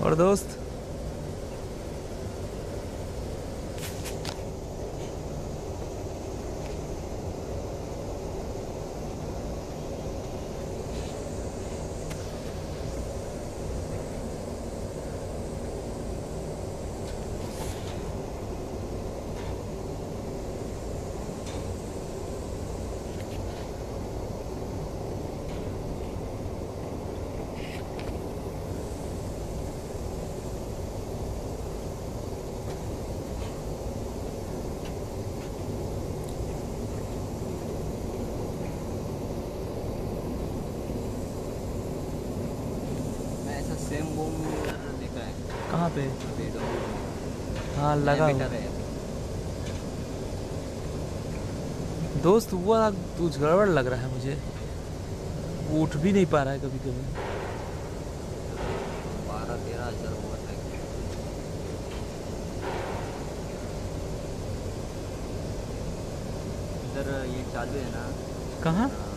और दोस्त ऐसा सेम बूम देखा है। कहाँ पे? अभी तो हाँ नया लगा हुआ बेटर है। दोस्त। हुआ कुछ गड़बड़ लग रहा है मुझे। वो उठ भी नहीं पा रहा है कभी कभी। 12-13 हज़ार हुआ था। इधर ये चालू है ना कहाँ? अपना